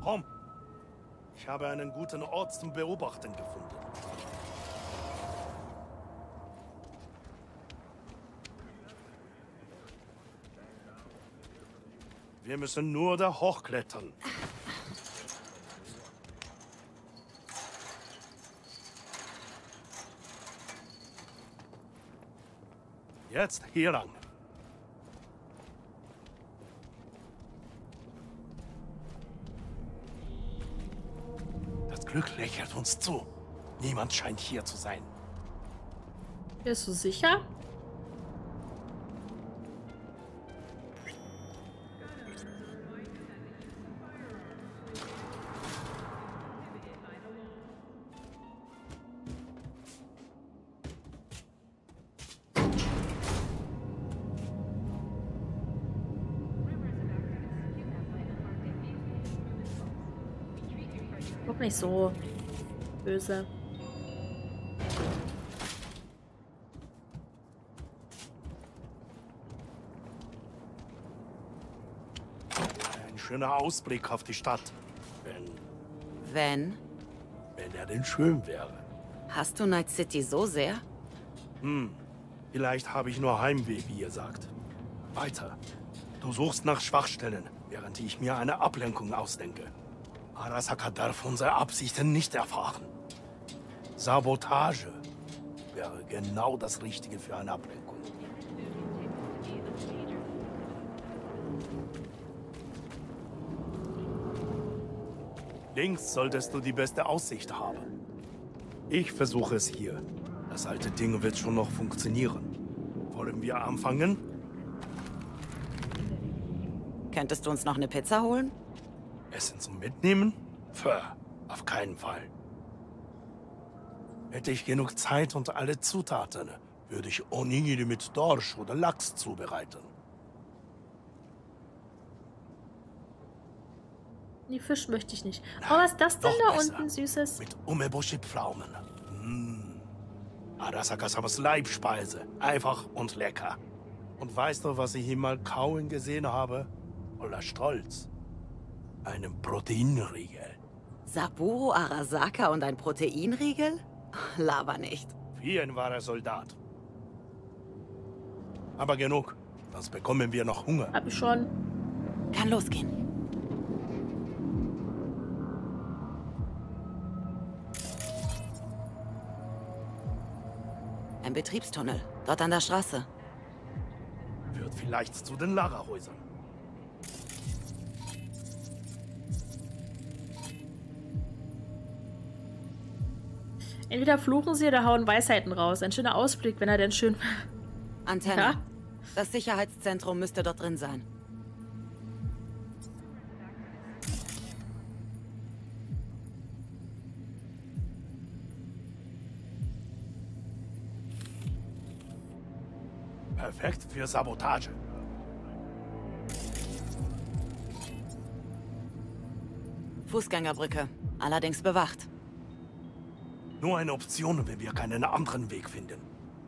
Komm. Ich habe einen guten Ort zum Beobachten gefunden. Wir müssen nur da hochklettern. Jetzt hier lang. Das Glück lächelt uns zu. Niemand scheint hier zu sein. Bist du sicher? Guck nicht so böse. Ein schöner Ausblick auf die Stadt. Wenn er denn schön wäre. Hast du Night City so sehr? Vielleicht habe ich nur Heimweh, wie ihr sagt. Weiter. Du suchst nach Schwachstellen, während ich mir eine Ablenkung ausdenke. Arasaka darf unsere Absichten nicht erfahren. Sabotage wäre genau das Richtige für eine Ablenkung. Links solltest du die beste Aussicht haben. Ich versuche es hier. Das alte Ding wird schon noch funktionieren. Wollen wir anfangen? Könntest du uns noch eine Pizza holen? Essen zum Mitnehmen? Auf keinen Fall. Hätte ich genug Zeit und alle Zutaten, würde ich Onigiri mit Dorsch oder Lachs zubereiten. Die Fisch möchte ich nicht. Oh, was ist das denn Noch da besser. unten, Süßes? Mit Umeboshi-Pflaumen. Arasaka-samas Leibspeise. Einfach und lecker. Und weißt du, was ich ihm mal kauen gesehen habe? Voller Stolz. Einen Proteinriegel. Saburo Arasaka und ein Proteinriegel? Laber nicht. Wie ein wahrer Soldat. Aber genug. Sonst bekommen wir noch Hunger. Hab ich schon. Kann losgehen. Ein Betriebstunnel. Dort an der Straße. Führt vielleicht zu den Lagerhäusern. Entweder fluchen sie oder hauen Weisheiten raus. Ein schöner Ausblick, wenn er denn schön... Antenne. Ja? Das Sicherheitszentrum müsste dort drin sein. Perfekt für Sabotage. Fußgängerbrücke. Allerdings bewacht. Nur eine Option, wenn wir keinen anderen Weg finden.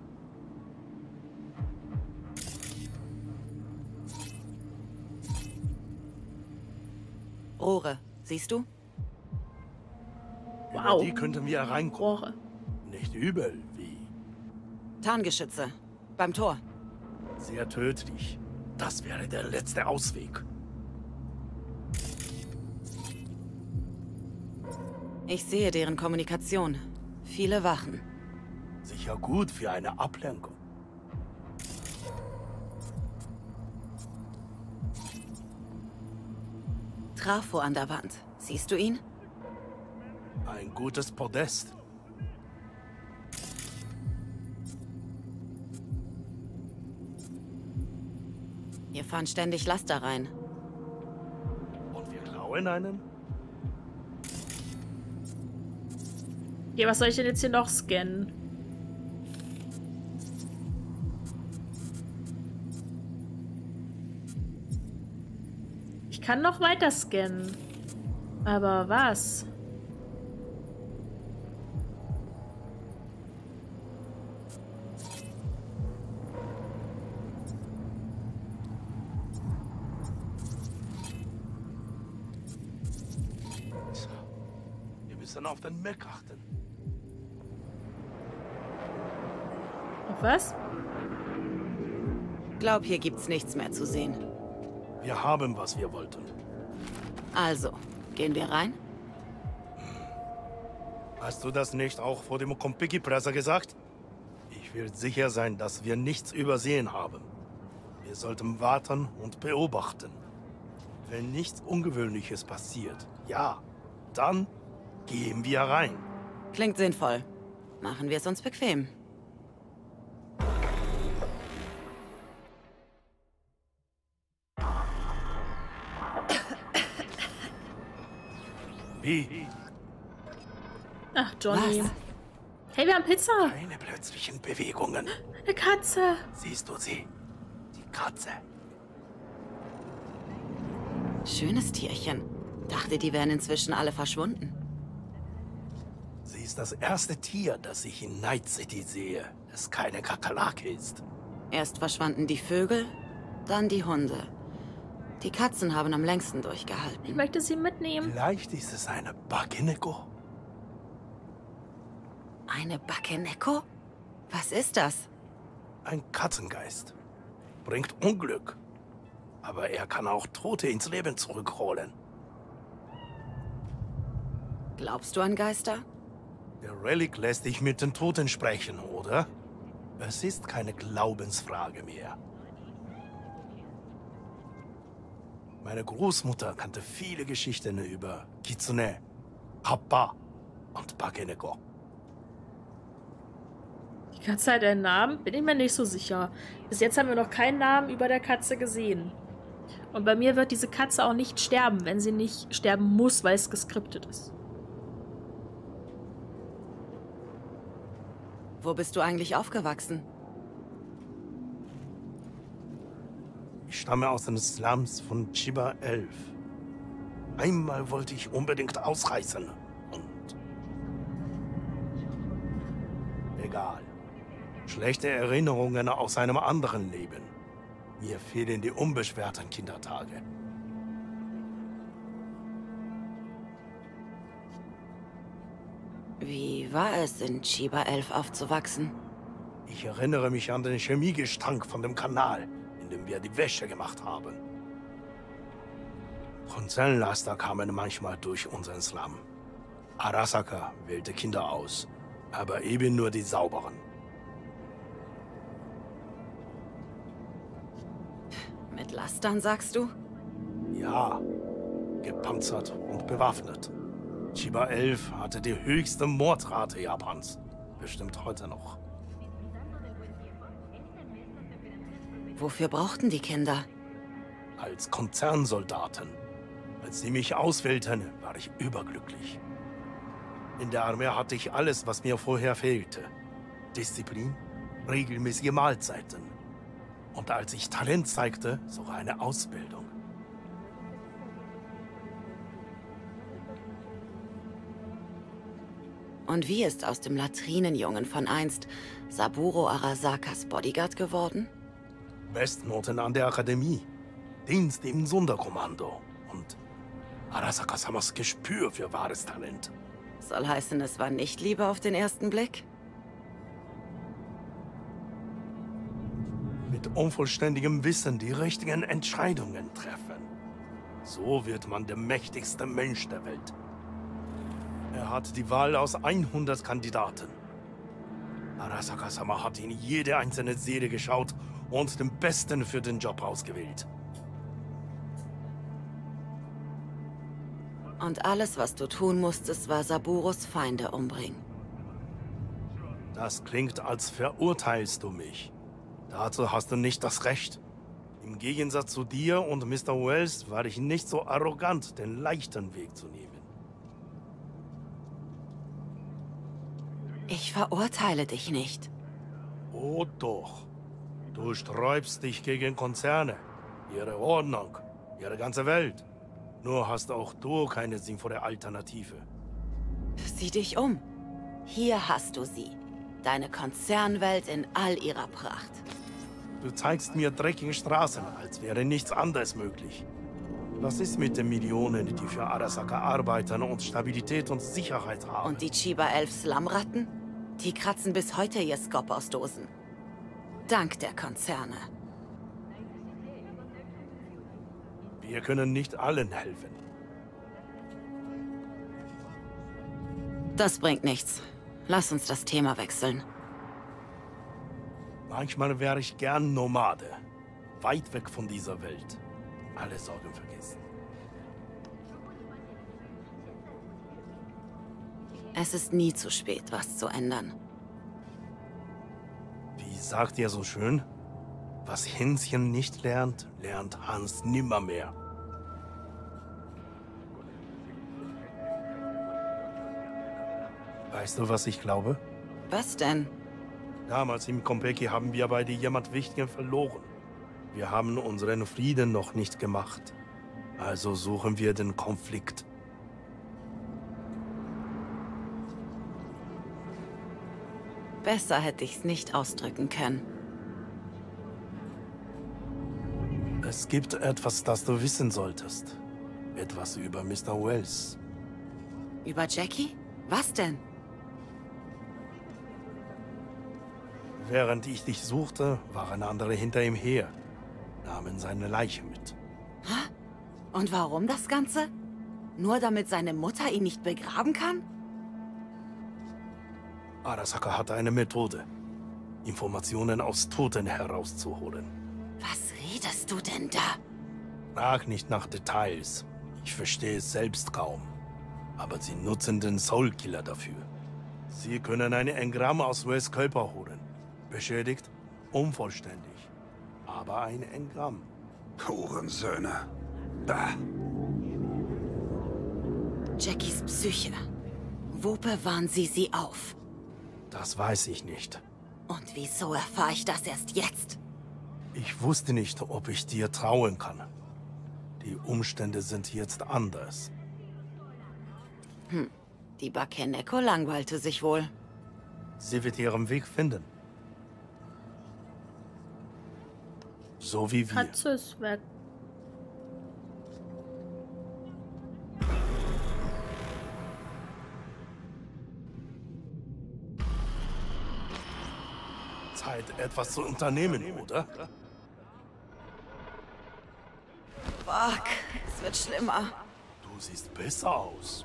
Rohre. Siehst du? Über Wow. die könnten wir reinkommen. Rohre. Nicht übel, wie Tarngeschütze. Beim Tor. sehr tödlich. Das wäre der letzte Ausweg. Ich sehe deren Kommunikation. Viele Wachen. Sicher gut für eine Ablenkung. Trafo an der Wand. Siehst du ihn? Ein gutes Podest. Hier fahren ständig Laster rein. Und wir klauen einen? Okay, was soll ich denn jetzt hier noch scannen? Ich kann noch weiter scannen. Aber was? müssen auf den Mech achten. Auf was? Glaub, hier gibt's nichts mehr zu sehen. Wir haben, was wir wollten. Also, gehen wir rein? Hast du das nicht auch vor dem Kompiki-Presser gesagt? Ich will sicher sein, dass wir nichts übersehen haben. Wir sollten warten und beobachten. Wenn nichts Ungewöhnliches passiert, ja, dann gehen wir rein. Klingt sinnvoll. Machen wir es uns bequem. Wie? Ach, Johnny. Was? Hey, wir haben Pizza. Keine plötzlichen Bewegungen. Eine Katze. Siehst du sie? Die Katze. Schönes Tierchen. Dachte, die wären inzwischen alle verschwunden. Sie ist das erste Tier, das ich in Night City sehe, das keine Kakerlake ist. Erst verschwanden die Vögel, dann die Hunde. Die Katzen haben am längsten durchgehalten. Ich möchte sie mitnehmen. Vielleicht ist es eine Bakeneko. Eine Bakeneko? Was ist das? Ein Katzengeist. Bringt Unglück. Aber er kann auch Tote ins Leben zurückholen. Glaubst du an Geister? Der Relic lässt dich mit den Toten sprechen, oder? Es ist keine Glaubensfrage mehr. Meine Großmutter kannte viele Geschichten über Kitsune, Kappa und Bakeneko. Die Katze hat einen Namen? Bin ich mir nicht so sicher. Bis jetzt haben wir noch keinen Namen über der Katze gesehen. Und bei mir wird diese Katze auch nicht sterben, wenn sie nicht sterben muss, weil es geskriptet ist. Wo bist du eigentlich aufgewachsen? Ich stamme aus den Slums von Chiba 11. Einmal wollte ich unbedingt ausreißen und... Egal. Schlechte Erinnerungen aus einem anderen Leben. Mir fehlen die unbeschwerten Kindertage. Wie war es, in Chiba 11 aufzuwachsen? Ich erinnere mich an den Chemiegestank von dem Kanal, in dem wir die Wäsche gemacht haben. Konzernlaster kamen manchmal durch unseren Slum. Arasaka wählte Kinder aus, aber eben nur die sauberen. Mit Lastern, sagst du? Ja, gepanzert und bewaffnet. Chiba 11 hatte die höchste Mordrate Japans. Bestimmt heute noch. Wofür brauchten die Kinder? Als Konzernsoldaten. Als sie mich auswählten, war ich überglücklich. In der Armee hatte ich alles, was mir vorher fehlte. Disziplin, regelmäßige Mahlzeiten. Und als ich Talent zeigte, sogar eine Ausbildung. Und wie ist aus dem Latrinenjungen von einst Saburo Arasakas Bodyguard geworden? Bestnoten an der Akademie, Dienst im Sonderkommando und Arasaka-samas Gespür für wahres Talent. Soll heißen, es war nicht Liebe auf den ersten Blick? Mit unvollständigem Wissen die richtigen Entscheidungen treffen. So wird man der mächtigste Mensch der Welt. Er hat die Wahl aus 100 Kandidaten. Arasaka-sama hat in jede einzelne Seele geschaut und den Besten für den Job ausgewählt. Und alles, was du tun musstest, war Saburos Feinde umbringen. Das klingt, als verurteilst du mich. Dazu hast du nicht das Recht. Im Gegensatz zu dir und Mr. Wells war ich nicht so arrogant, den leichten Weg zu nehmen. Ich verurteile dich nicht. Oh doch. Du sträubst dich gegen Konzerne, ihre Ordnung, ihre ganze Welt. Nur hast auch du keine sinnvolle Alternative. Sieh dich um. Hier hast du sie. Deine Konzernwelt in all ihrer Pracht. Du zeigst mir dreckige Straßen, als wäre nichts anderes möglich. Was ist mit den Millionen, die für Arasaka arbeiten und Stabilität und Sicherheit haben? Und die Chiba 11 Slumratten? Die kratzen bis heute ihr Skop aus Dosen. Dank der Konzerne. Wir können nicht allen helfen. Das bringt nichts. Lass uns das Thema wechseln. Manchmal wäre ich gern Nomade. Weit weg von dieser Welt. Alle Sorgen vergessen. Es ist nie zu spät, was zu ändern. Wie sagt ihr so schön? Was Hänschen nicht lernt, lernt Hans nimmermehr. Weißt du, was ich glaube? Was denn? Damals im Konpeki haben wir beide jemand Wichtigen verloren. Wir haben unseren Frieden noch nicht gemacht. Also suchen wir den Konflikt. Besser hätte ich's nicht ausdrücken können. Es gibt etwas, das du wissen solltest. Etwas über Mr. Wells. Über Jackie? Was denn? Während ich dich suchte, waren andere hinter ihm her, nahmen seine Leiche mit. Hä? Und warum das Ganze? Nur damit seine Mutter ihn nicht begraben kann? Arasaka hatte eine Methode, Informationen aus Toten herauszuholen. Was redest du denn da? Frag nicht nach Details. Ich verstehe es selbst kaum. Aber sie nutzen den Soulkiller dafür. Sie können ein Engramm aus Wells Körper holen. Beschädigt, unvollständig. Aber ein Engramm. Hurensöhne. Bah. Jackies Psyche. Wo bewahren sie auf? Das weiß ich nicht. Und wieso erfahre ich das erst jetzt? Ich wusste nicht, ob ich dir trauen kann. Die Umstände sind jetzt anders. Die Bakeneko langweilte sich wohl. Sie wird ihren Weg finden. So wie wir. Katze ist weg. Zeit, etwas zu unternehmen, oder? Fuck, es wird schlimmer. Du siehst besser aus.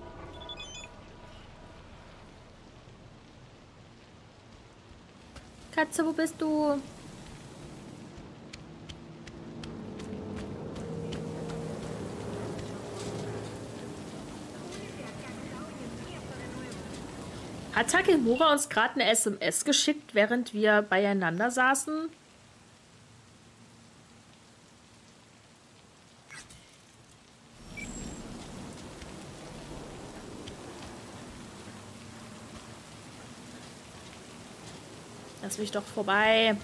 Katze, wo bist du? Hat Takemura uns gerade eine SMS geschickt, während wir beieinander saßen? Lass mich doch vorbei.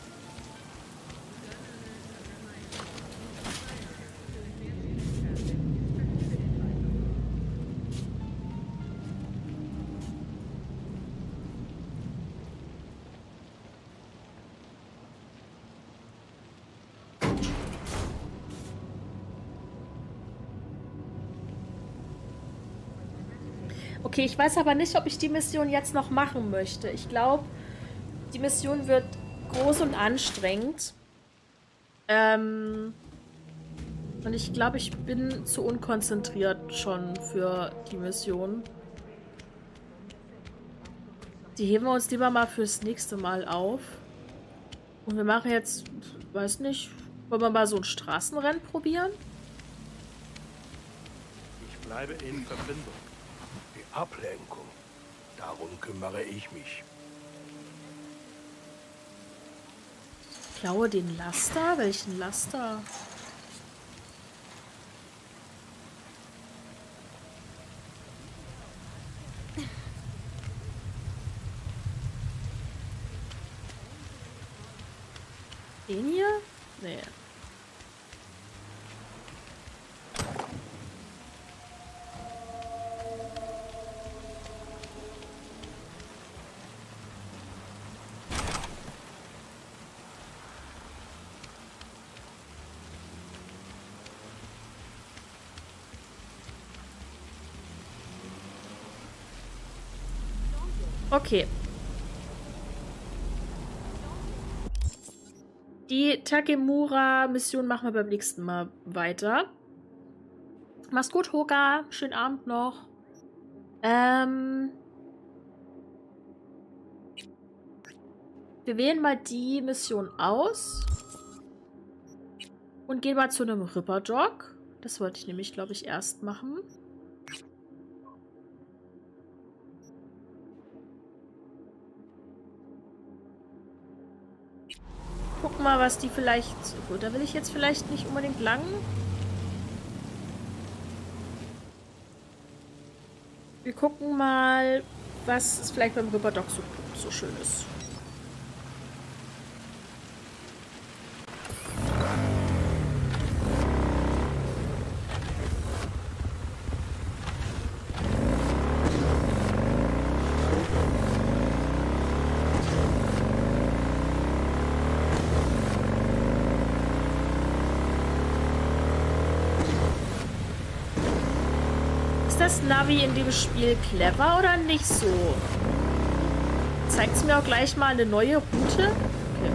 Okay, ich weiß aber nicht, ob ich die Mission jetzt noch machen möchte. Ich glaube, die Mission wird groß und anstrengend. Und ich glaube, ich bin zu unkonzentriert schon für die Mission. Die heben wir uns lieber mal fürs nächste Mal auf. Und wir machen jetzt, weiß nicht, wollen wir mal so ein Straßenrennen probieren? Ich bleibe in Verbindung. Die Ablenkung. Darum kümmere ich mich. Ich klaue den Laster? Welchen Laster? Den hier? Nee. Okay. Die Takemura-Mission machen wir beim nächsten Mal weiter. Mach's gut, Hoka. Schönen Abend noch. Wir wählen mal die Mission aus. Und gehen mal zu einem Ripperdog. Das wollte ich nämlich, glaube ich, erst machen. Gucken mal, was die vielleicht... Gut, da will ich jetzt vielleicht nicht unbedingt lang. Wir gucken mal, was es vielleicht beim Ripperdog so schön ist. Das Navi in dem Spiel clever oder nicht so? Zeigt es mir auch gleich mal eine neue Route? Okay.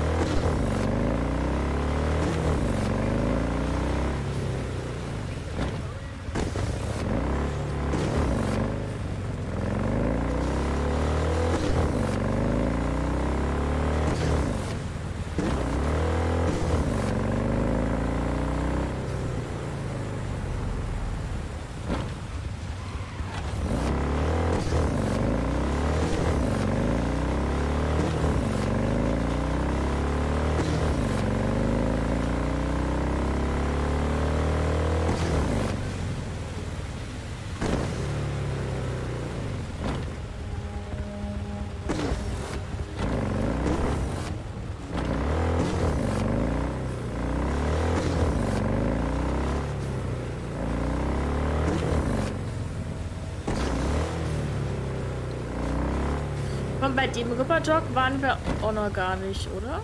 Und bei dem Ripperdog waren wir auch noch gar nicht, oder?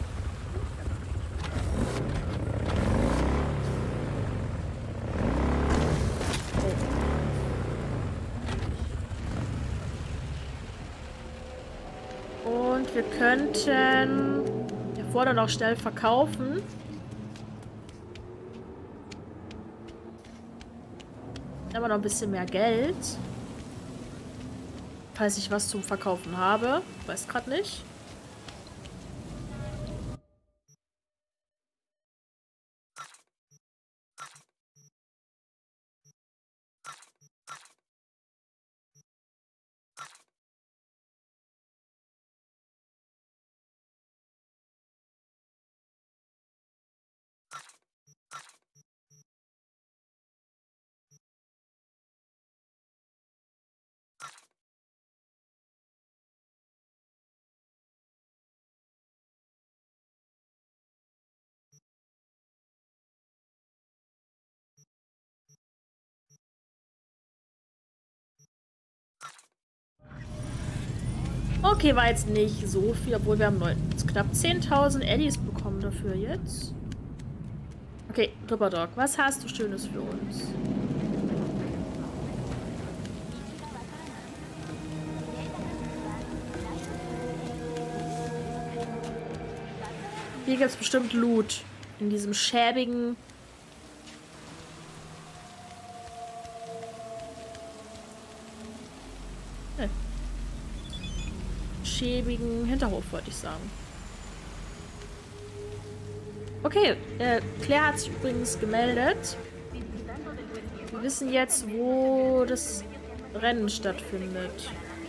Oh. Und wir könnten ja vorher noch schnell verkaufen. Dann haben wir noch ein bisschen mehr Geld. Falls ich was zum Verkaufen habe. Weiß gerade nicht. Okay, war jetzt nicht so viel, obwohl wir haben knapp 10.000 Eddies bekommen dafür jetzt. Okay, Ripperdog, was hast du Schönes für uns? Hier gibt es bestimmt Loot. In diesem schäbigen... schäbigen Hinterhof, wollte ich sagen. Okay, Claire hat sich übrigens gemeldet. Wir wissen jetzt, wo das Rennen stattfindet.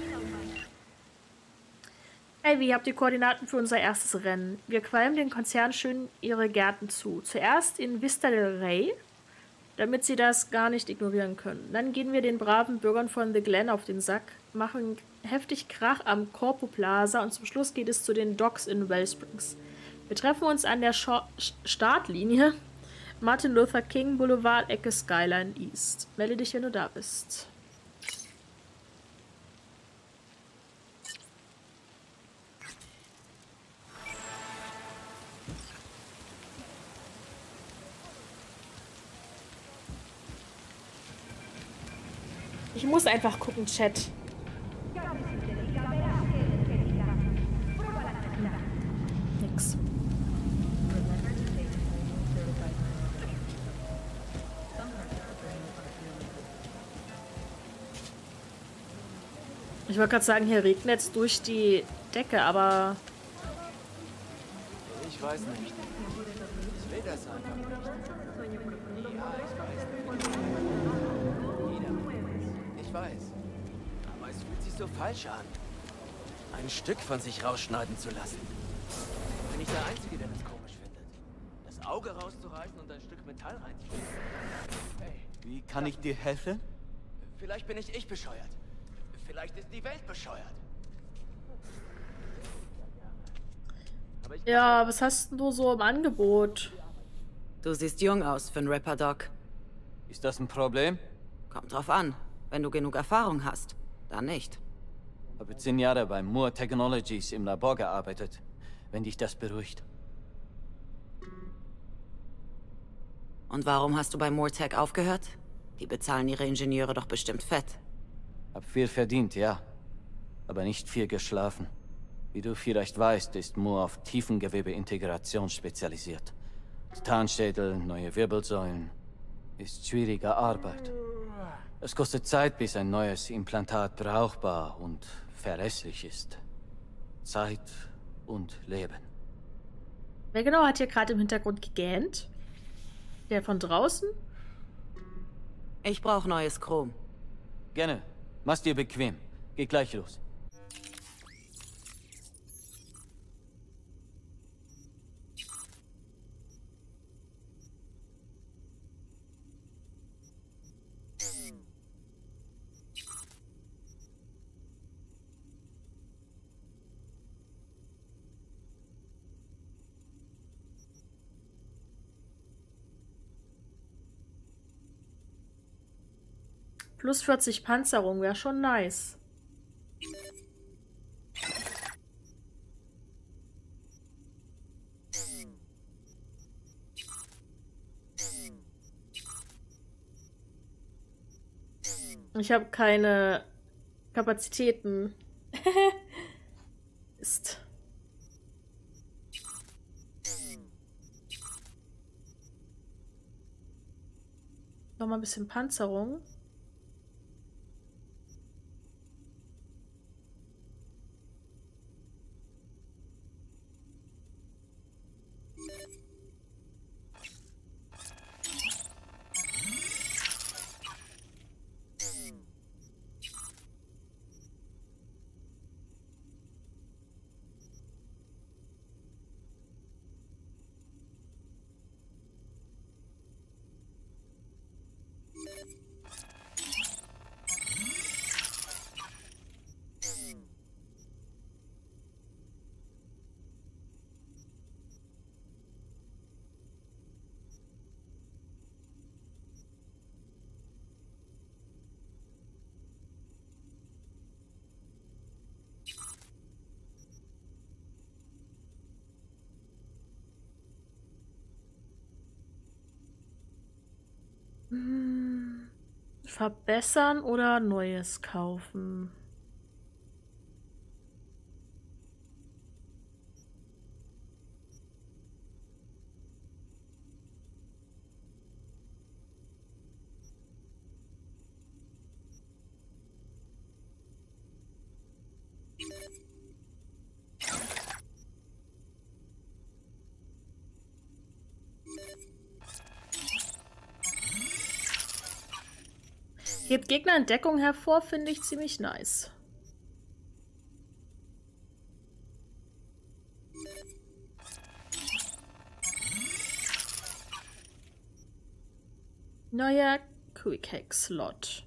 Hey, wie habt ihr Koordinaten für unser erstes Rennen? Wir qualmen den Konzern schön ihre Gärten zu. Zuerst in Vista del Rey, damit sie das gar nicht ignorieren können. Dann gehen wir den braven Bürgern von The Glen auf den Sack, machen heftig Krach am Corpo Plaza und zum Schluss geht es zu den Docks in Wellsprings. Wir treffen uns an der Startlinie Martin Luther King Boulevard, Ecke Skyline East. Melde dich, wenn du da bist. Ich muss einfach gucken, Chat. Ich wollte gerade sagen, hier regnet es durch die Decke, aber... Ich weiß nicht. Ich will das einfach nicht. Ja, ich weiß. Jeder will das. Ich weiß. Aber es fühlt sich so falsch an. Ein Stück von sich rausschneiden zu lassen. Bin ich der Einzige, der das komisch findet. Das Auge rauszureißen und ein Stück Metall reinzustecken. Hey, Wie kann ich dir helfen? vielleicht bin ich bescheuert. Vielleicht ist die Welt bescheuert. Aber ich Ja, was hast denn du so im Angebot? Du siehst jung aus für einen Rapper, Doc. Ist das ein Problem? Kommt drauf an. Wenn du genug Erfahrung hast, dann nicht. Habe 10 Jahre bei Moore Technologies im Labor gearbeitet, wenn dich das beruhigt. Und warum hast du bei Moore-Tech aufgehört? Die bezahlen ihre Ingenieure doch bestimmt fett. Hab viel verdient, ja. Aber nicht viel geschlafen. Wie du vielleicht weißt, ist Moore auf Tiefengewebeintegration spezialisiert. Titanschädel, neue Wirbelsäulen. Ist schwierige Arbeit. Es kostet Zeit, bis ein neues Implantat brauchbar und verlässlich ist. Zeit und Leben. Wer genau hat hier gerade im Hintergrund gegähnt? Der von draußen? Ich brauche neues Chrom. Gerne. Mach's dir bequem. Geh gleich los. Plus 40 Panzerung wäre schon nice. Ich habe keine Kapazitäten. Ist. Noch mal ein bisschen Panzerung. Verbessern oder Neues kaufen? Hebt Gegnerentdeckung hervor, finde ich ziemlich nice. Neuer Quick Hack Slot.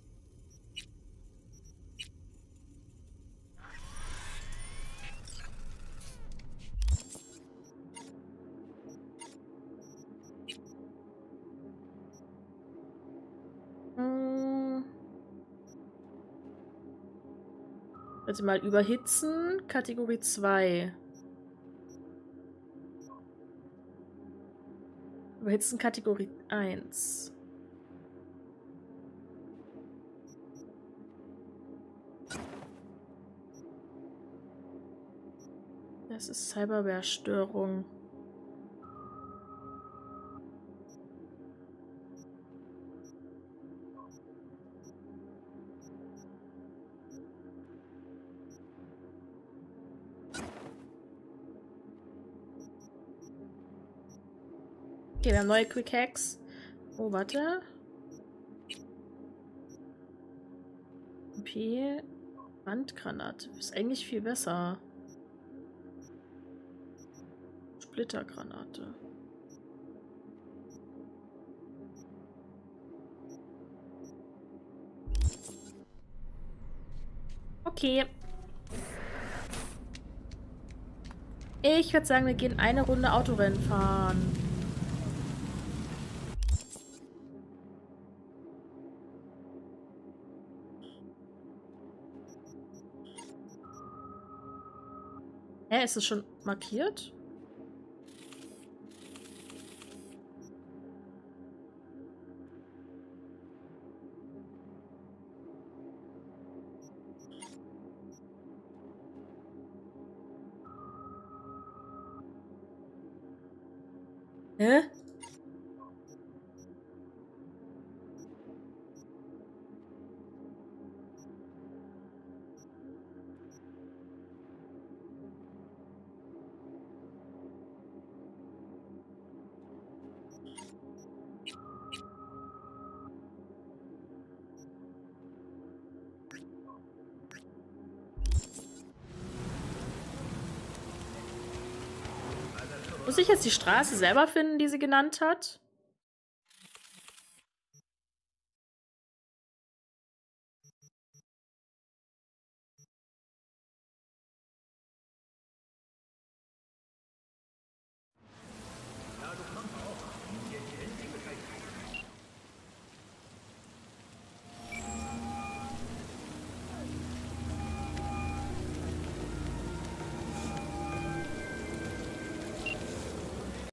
Also mal überhitzen, Kategorie 2. Überhitzen, Kategorie 1. Das ist Cyberware-Störung. Okay, wir haben neue Quick Hacks. Oh, warte. MP. Handgranate. Ist eigentlich viel besser. Splittergranate. Okay. Ich würde sagen, wir gehen eine Runde Autorennen fahren. Hä, ist es schon markiert? Hä? Muss ich jetzt die Straße selber finden, die sie genannt hat?